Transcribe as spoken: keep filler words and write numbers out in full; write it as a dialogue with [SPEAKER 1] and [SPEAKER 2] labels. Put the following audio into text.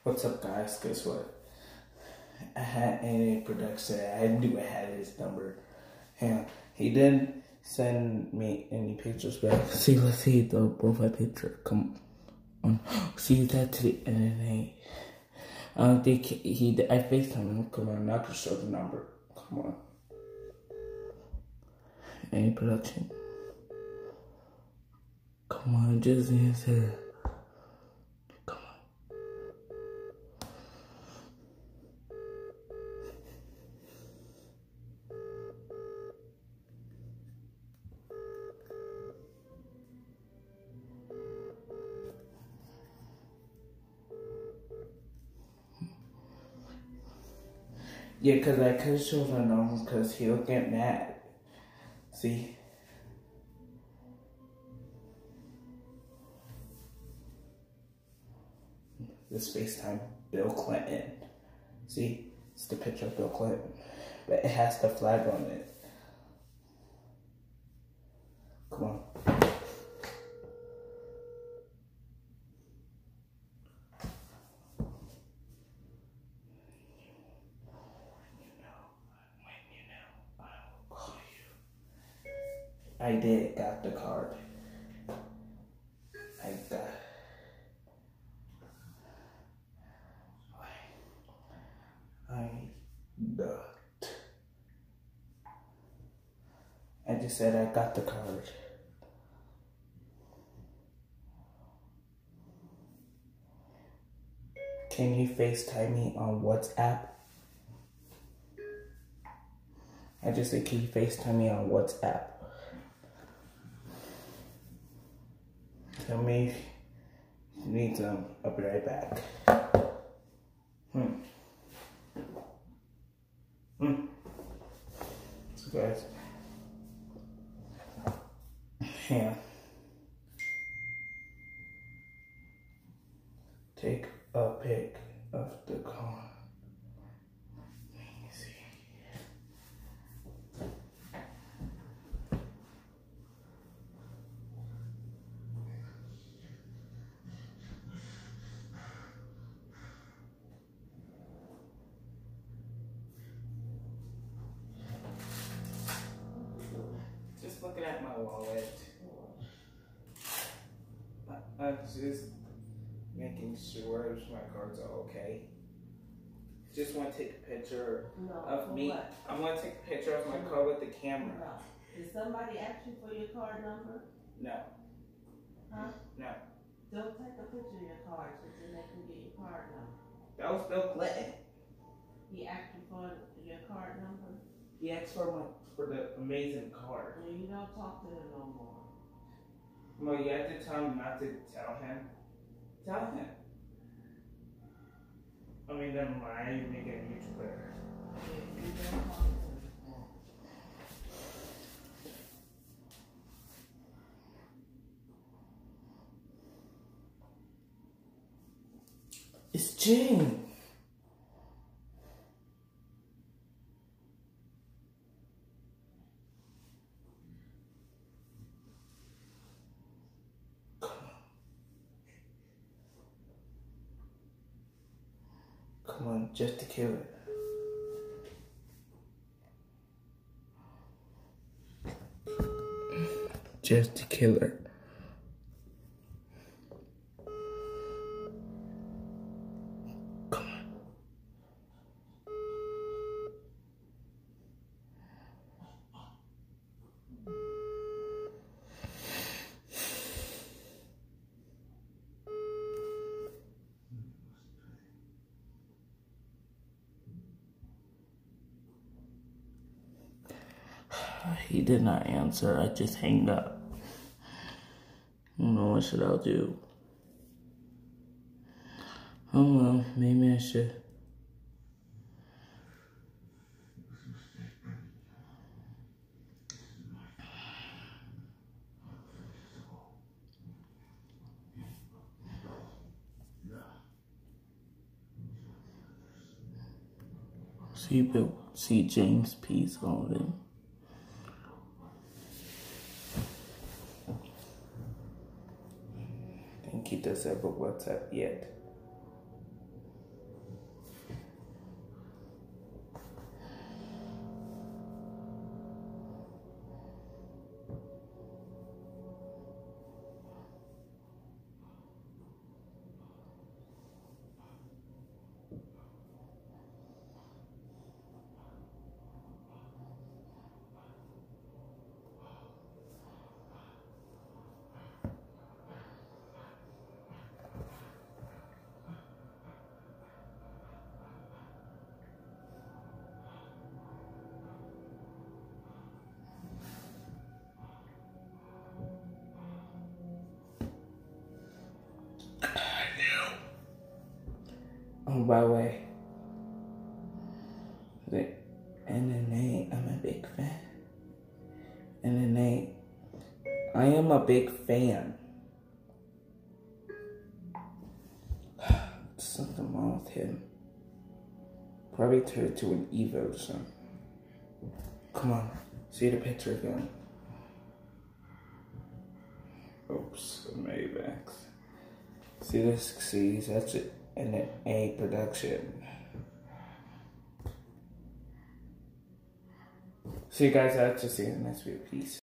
[SPEAKER 1] What's up, guys? Guess what? I had a production. I knew I had his number. Yeah, he didn't send me any pictures back. See, let's see the profile picture. Come on. See that to the end. Hey, I don't think he. I FaceTime him. Come on, I'm not gonna show the number. Come on. Any production. Come on, just answer. Come on. Yeah, because I could show the number because he'll get mad. See? This FaceTime Bill Clinton. See? It's the picture of Bill Clinton. But it has the flag on it. Come on. I did got the card. I got. I got. I just said I got the card. Can you FaceTime me on WhatsApp? I just said, can you FaceTime me on WhatsApp? Tell me if you need some. I'll be right back. Hmm. Hmm. So guys. Yeah. Take a pic of the car. Let me see. Just looking at my wallet. I'm just making sure my cards are okay. Just want to take a picture
[SPEAKER 2] no,
[SPEAKER 1] of me.
[SPEAKER 2] What?
[SPEAKER 1] I want to take a picture of my car with the camera.
[SPEAKER 2] No. Did somebody ask you for your card number?
[SPEAKER 1] No.
[SPEAKER 2] Huh?
[SPEAKER 1] No.
[SPEAKER 2] Don't take a picture of your card so then they can get your card number.
[SPEAKER 1] That was Bill Clinton.
[SPEAKER 2] He asked you for your card number?
[SPEAKER 1] He asked for my for the amazing card.
[SPEAKER 2] Well, you don't talk to him no more.
[SPEAKER 1] Well, you have to tell him not to tell him. Tell him. I mean, never mind. I need to make a YouTuber.
[SPEAKER 2] Yeah, you don't talk to him.
[SPEAKER 1] It's Jane. Come on, just to kill it. Just to kill her. Come on. He did not answer. I just hang up. I don't know what should I do. Oh well, maybe I should. See Bill, see James P. Sullivan. He doesn't have a WhatsApp yet. Oh, by the way, the and then Nate, I'm a big fan. And then Nate, I am a big fan. Something wrong with him. Probably turned to an Evo or something. Come on, see the picture again. Oops, Maybach. See this? See, that's it. And then A production. See you guys out to see you in the next video. Peace.